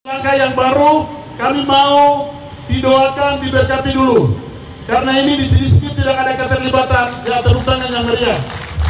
Langkah yang baru, kami mau didoakan, diberkati dulu. Karena ini di sini tidak ada keterlibatan tepuk tangan yang meriah.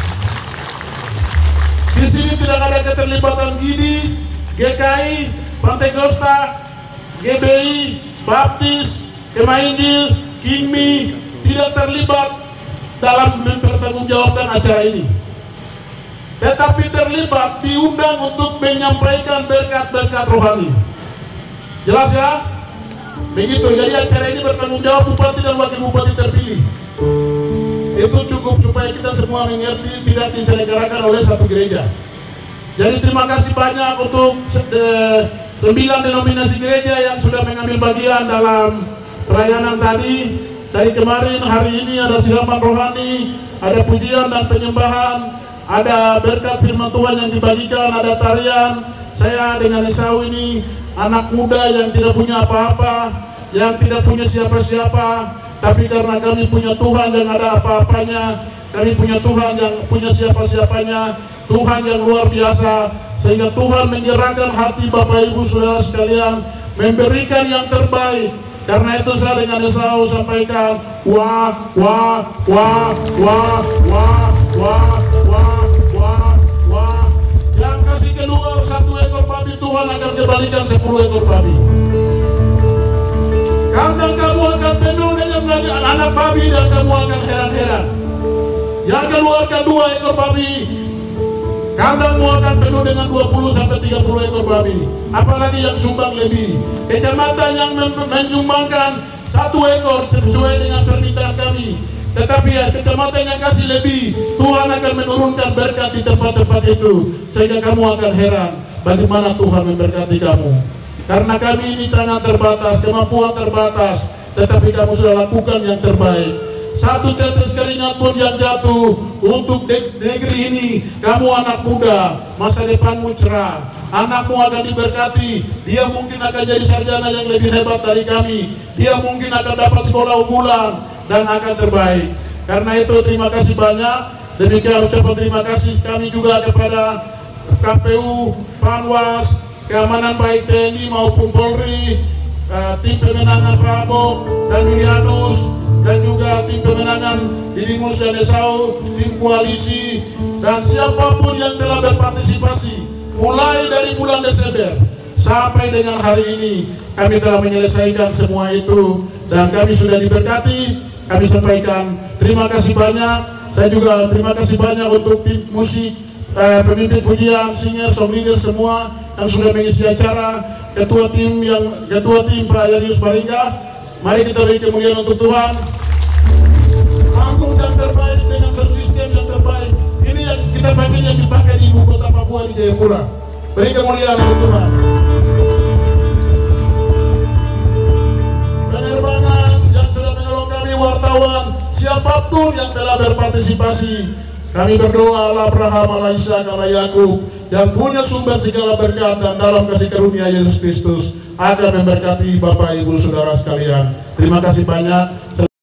Di sini tidak ada keterlibatan GIDI, GKI, Pantai Gosta, GBI, Baptis, Kemainjil, Kingmi tidak terlibat dalam mempertanggungjawabkan acara ini. Tetapi terlibat, diundang untuk menyampaikan berkat-berkat rohani. Jelas ya? Begitu, jadi acara ini bertanggung jawab bupati dan wakil bupati terpilih. Itu cukup supaya kita semua mengerti, tidak diselenggarakan oleh satu gereja. Jadi terima kasih banyak untuk 9 denominasi gereja yang sudah mengambil bagian dalam pelayanan tadi. Dari kemarin, hari ini ada siraman rohani, ada pujian dan penyembahan, ada berkat firman Tuhan yang dibagikan, ada tarian. Saya dengan Esau ini anak muda yang tidak punya apa-apa, yang tidak punya siapa-siapa, tapi karena kami punya Tuhan yang ada apa-apanya, kami punya Tuhan yang punya siapa-siapanya, Tuhan yang luar biasa, sehingga Tuhan menyerahkan hati Bapak Ibu Saudara sekalian, memberikan yang terbaik. Karena itu saya dengan Esau sampaikan, wah, wah, wah, wah, wah, wah, wah, wah, wah. Yang kasih keluar 1 ekor babi, Tuhan akan kembalikan 10 ekor babi. Kandang kamu akan penuh dengan anak babi dan kamu akan heran-heran. Yang keluarkan 2 ekor babi, kandangmu akan penuh dengan 20-30 ekor babi. Apalagi yang sumbang lebih. Kecamatan yang menyumbangkan 1 ekor sesuai dengan permintaan kami. Tetapi ya, kecamatan yang kasih lebih, Tuhan akan menurunkan berkat di tempat-tempat itu. Sehingga kamu akan heran bagaimana Tuhan memberkati kamu. Karena kami ini tangan terbatas, kemampuan terbatas, tetapi kamu sudah lakukan yang terbaik. 1 tetes keringat pun yang jatuh untuk negeri ini. Kamu anak muda, masa depanmu cerah. Anakmu akan diberkati. Dia mungkin akan jadi sarjana yang lebih hebat dari kami. Dia mungkin akan dapat sekolah unggulan dan akan terbaik. Karena itu terima kasih banyak. Demikian ucapan terima kasih kami juga kepada KPU, Panwas, Keamanan baik TNI maupun Polri, tim pemenangan Pak Abok dan Julianus, dan juga tim pemenangan Didimus dan Esau, tim koalisi, dan siapapun yang telah berpartisipasi mulai dari bulan Desember sampai dengan hari ini. Kami telah menyelesaikan semua itu dan kami sudah diberkati. Kami sampaikan terima kasih banyak. Saya juga terima kasih banyak untuk tim musik, pemimpin pujian, singer, song leader semua yang sudah mengisi acara, ketua tim Pak Yarius Baringgah. Mari kita beri kemuliaan untuk Tuhan. Panggung yang terbaik dengan sound system yang terbaik. Ini yang kita pakai, yang dipakai di ibu kota Papua di Jayapura. Beri kemuliaan untuk Tuhan. Penerbangan yang sudah menolong kami, wartawan, siapapun yang telah berpartisipasi, kami berdoa Allah Abraham, Allah Ishak, Allah Yakub, yang punya sumber segala berkat dan dalam kasih karunia Yesus Kristus akan memberkati Bapak Ibu Saudara sekalian. Terima kasih banyak.